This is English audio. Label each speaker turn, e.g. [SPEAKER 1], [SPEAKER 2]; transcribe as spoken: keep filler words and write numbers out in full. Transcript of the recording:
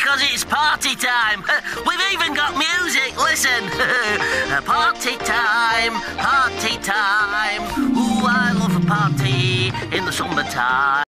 [SPEAKER 1] because it's party time. We've even got music, listen. Party time, party time. Ooh, I love a party in the summertime.